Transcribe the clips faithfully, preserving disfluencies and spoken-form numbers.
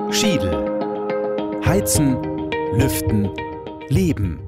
Schiedl. Heizen, lüften, leben.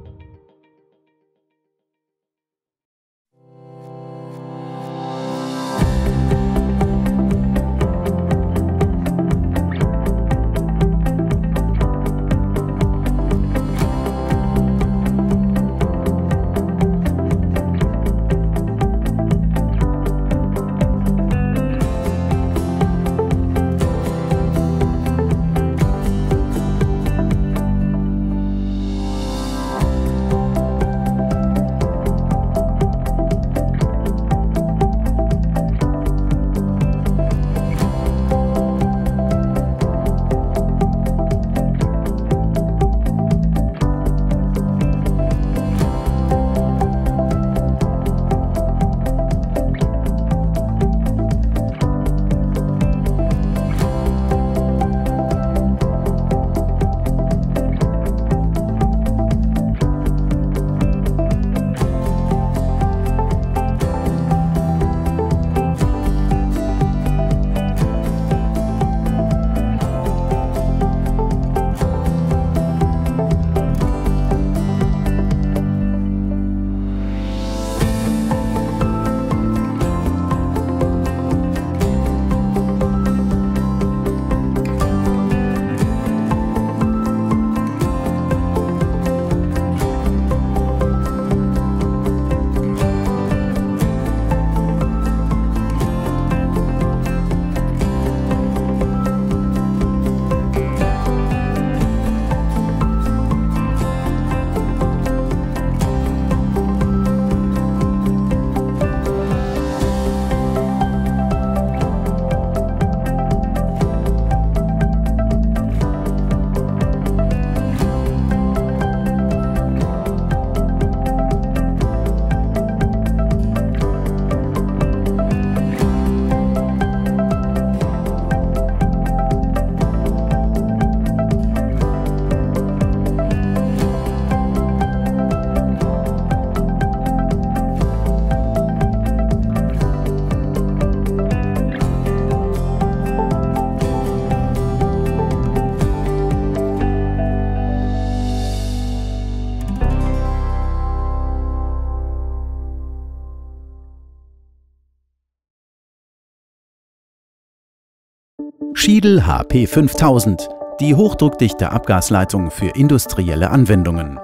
Schiedl H P fünftausend, die hochdruckdichte Abgasleitung für industrielle Anwendungen.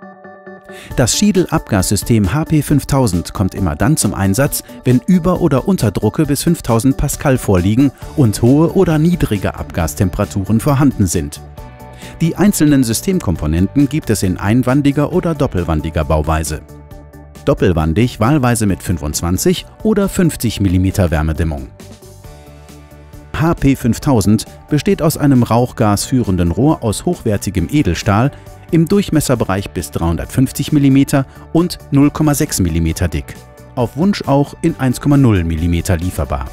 Das Schiedl-Abgassystem H P fünftausend kommt immer dann zum Einsatz, wenn Über- oder Unterdrucke bis fünftausend Pascal vorliegen und hohe oder niedrige Abgastemperaturen vorhanden sind. Die einzelnen Systemkomponenten gibt es in einwandiger oder doppelwandiger Bauweise. Doppelwandig wahlweise mit fünfundzwanzig oder fünfzig Millimeter Wärmedämmung. H P fünftausend besteht aus einem rauchgasführenden Rohr aus hochwertigem Edelstahl im Durchmesserbereich bis dreihundertfünfzig Millimeter und null Komma sechs Millimeter dick, auf Wunsch auch in eins Komma null Millimeter lieferbar.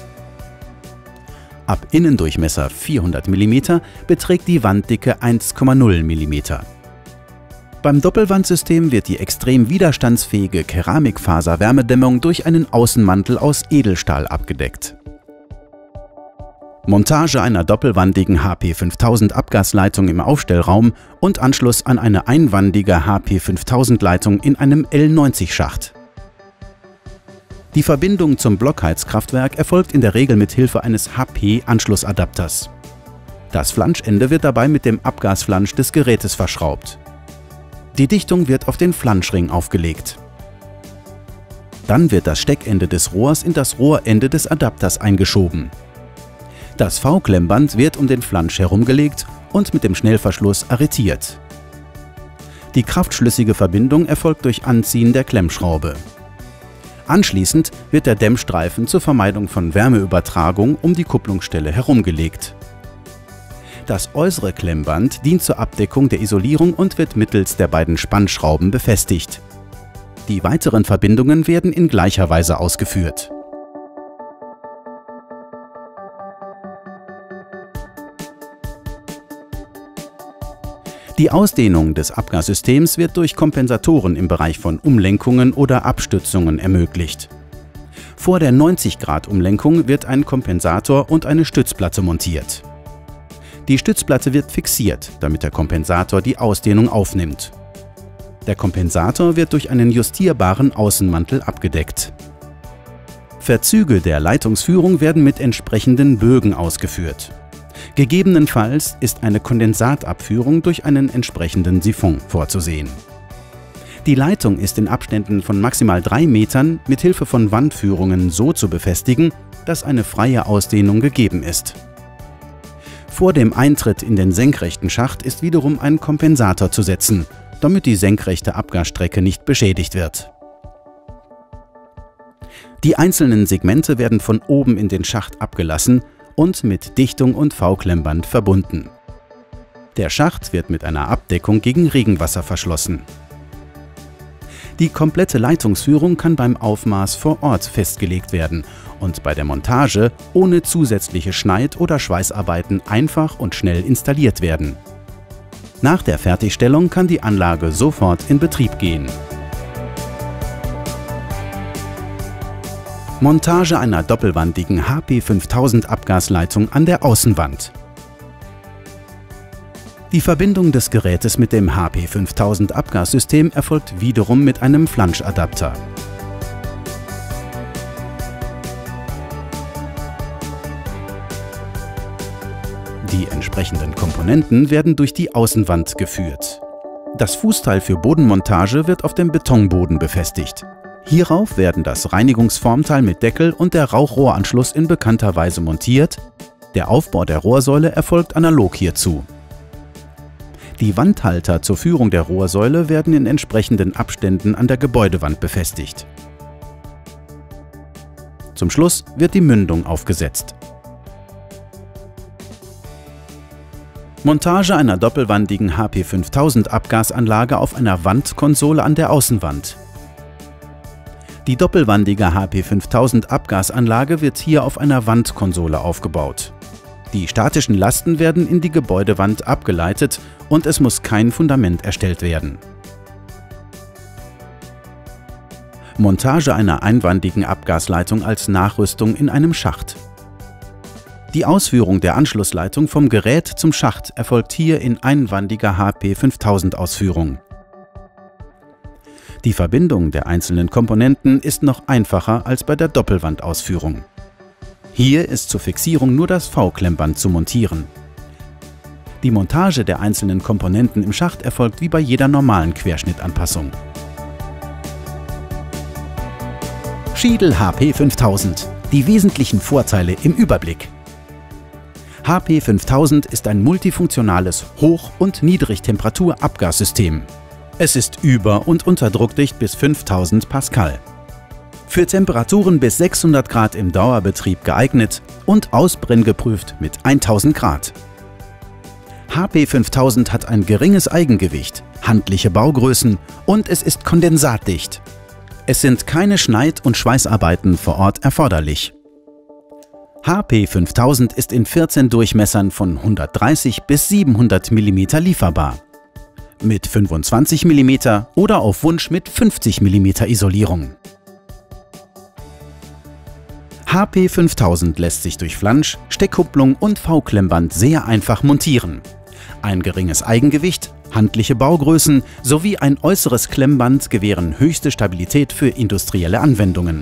Ab Innendurchmesser vierhundert Millimeter beträgt die Wanddicke eins Komma null Millimeter. Beim Doppelwandsystem wird die extrem widerstandsfähige Keramikfaser-Wärmedämmung durch einen Außenmantel aus Edelstahl abgedeckt. Montage einer doppelwandigen H P fünftausend Abgasleitung im Aufstellraum und Anschluss an eine einwandige H P fünftausend Leitung in einem L neunzig Schacht. Die Verbindung zum Blockheizkraftwerk erfolgt in der Regel mit Hilfe eines H P-Anschlussadapters. Das Flanschende wird dabei mit dem Abgasflansch des Gerätes verschraubt. Die Dichtung wird auf den Flanschring aufgelegt. Dann wird das Steckende des Rohrs in das Rohrende des Adapters eingeschoben. Das V-Klemmband wird um den Flansch herumgelegt und mit dem Schnellverschluss arretiert. Die kraftschlüssige Verbindung erfolgt durch Anziehen der Klemmschraube. Anschließend wird der Dämmstreifen zur Vermeidung von Wärmeübertragung um die Kupplungsstelle herumgelegt. Das äußere Klemmband dient zur Abdeckung der Isolierung und wird mittels der beiden Spannschrauben befestigt. Die weiteren Verbindungen werden in gleicher Weise ausgeführt. Die Ausdehnung des Abgassystems wird durch Kompensatoren im Bereich von Umlenkungen oder Abstützungen ermöglicht. Vor der neunzig Grad Umlenkung wird ein Kompensator und eine Stützplatte montiert. Die Stützplatte wird fixiert, damit der Kompensator die Ausdehnung aufnimmt. Der Kompensator wird durch einen justierbaren Außenmantel abgedeckt. Verzüge der Leitungsführung werden mit entsprechenden Bögen ausgeführt. Gegebenenfalls ist eine Kondensatabführung durch einen entsprechenden Siphon vorzusehen. Die Leitung ist in Abständen von maximal drei Metern mit Hilfe von Wandführungen so zu befestigen, dass eine freie Ausdehnung gegeben ist. Vor dem Eintritt in den senkrechten Schacht ist wiederum ein Kompensator zu setzen, damit die senkrechte Abgasstrecke nicht beschädigt wird. Die einzelnen Segmente werden von oben in den Schacht abgelassen und mit Dichtung und V-Klemmband verbunden. Der Schacht wird mit einer Abdeckung gegen Regenwasser verschlossen. Die komplette Leitungsführung kann beim Aufmaß vor Ort festgelegt werden und bei der Montage ohne zusätzliche Schneid- oder Schweißarbeiten einfach und schnell installiert werden. Nach der Fertigstellung kann die Anlage sofort in Betrieb gehen. Montage einer doppelwandigen H P fünftausend Abgasleitung an der Außenwand. Die Verbindung des Gerätes mit dem H P fünftausend Abgassystem erfolgt wiederum mit einem Flanschadapter. Die entsprechenden Komponenten werden durch die Außenwand geführt. Das Fußteil für Bodenmontage wird auf dem Betonboden befestigt. Hierauf werden das Reinigungsformteil mit Deckel und der Rauchrohranschluss in bekannter Weise montiert. Der Aufbau der Rohrsäule erfolgt analog hierzu. Die Wandhalter zur Führung der Rohrsäule werden in entsprechenden Abständen an der Gebäudewand befestigt. Zum Schluss wird die Mündung aufgesetzt. Montage einer doppelwandigen H P fünftausend Abgasanlage auf einer Wandkonsole an der Außenwand. Die doppelwandige H P fünftausend Abgasanlage wird hier auf einer Wandkonsole aufgebaut. Die statischen Lasten werden in die Gebäudewand abgeleitet und es muss kein Fundament erstellt werden. Montage einer einwandigen Abgasleitung als Nachrüstung in einem Schacht. Die Ausführung der Anschlussleitung vom Gerät zum Schacht erfolgt hier in einwandiger H P fünftausend Ausführung. Die Verbindung der einzelnen Komponenten ist noch einfacher als bei der Doppelwandausführung. Hier ist zur Fixierung nur das V-Klemmband zu montieren. Die Montage der einzelnen Komponenten im Schacht erfolgt wie bei jeder normalen Querschnittanpassung. Schiedel H P fünftausend. Die wesentlichen Vorteile im Überblick. H P fünftausend ist ein multifunktionales Hoch- und Niedrigtemperatur-Abgassystem. Es ist über- und unterdruckdicht bis fünftausend Pascal. Für Temperaturen bis sechshundert Grad im Dauerbetrieb geeignet und ausbrenngeprüft mit tausend Grad. H P fünftausend hat ein geringes Eigengewicht, handliche Baugrößen und es ist kondensatdicht. Es sind keine Schneid- und Schweißarbeiten vor Ort erforderlich. H P fünftausend ist in vierzehn Durchmessern von hundertdreißig bis siebenhundert Millimeter lieferbar. Mit fünfundzwanzig Millimeter oder auf Wunsch mit fünfzig Millimeter Isolierung. H P fünftausend lässt sich durch Flansch, Steckkupplung und V-Klemmband sehr einfach montieren. Ein geringes Eigengewicht, handliche Baugrößen sowie ein äußeres Klemmband gewähren höchste Stabilität für industrielle Anwendungen.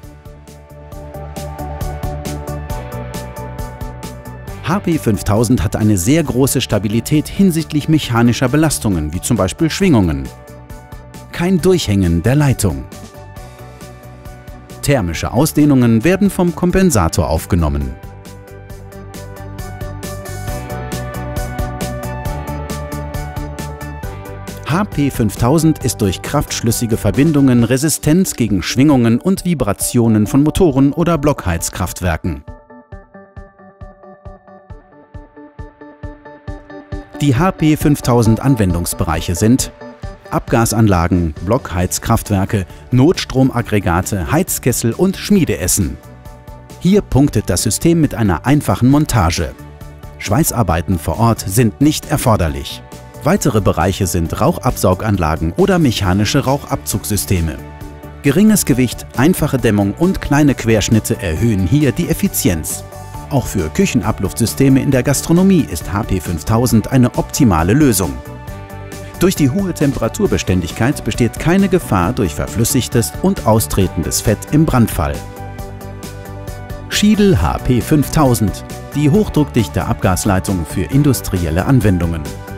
H P fünftausend hat eine sehr große Stabilität hinsichtlich mechanischer Belastungen, wie zum Beispiel Schwingungen. Kein Durchhängen der Leitung. Thermische Ausdehnungen werden vom Kompensator aufgenommen. H P fünftausend ist durch kraftschlüssige Verbindungen resistent gegen Schwingungen und Vibrationen von Motoren oder Blockheizkraftwerken. Die H P fünftausend Anwendungsbereiche sind Abgasanlagen, Blockheizkraftwerke, Notstromaggregate, Heizkessel und Schmiedeessen. Hier punktet das System mit einer einfachen Montage. Schweißarbeiten vor Ort sind nicht erforderlich. Weitere Bereiche sind Rauchabsauganlagen oder mechanische Rauchabzugssysteme. Geringes Gewicht, einfache Dämmung und kleine Querschnitte erhöhen hier die Effizienz. Auch für Küchenabluftssysteme in der Gastronomie ist H P fünftausend eine optimale Lösung. Durch die hohe Temperaturbeständigkeit besteht keine Gefahr durch verflüssigtes und austretendes Fett im Brandfall. Schiedel H P fünftausend, die hochdruckdichte Abgasleitung für industrielle Anwendungen.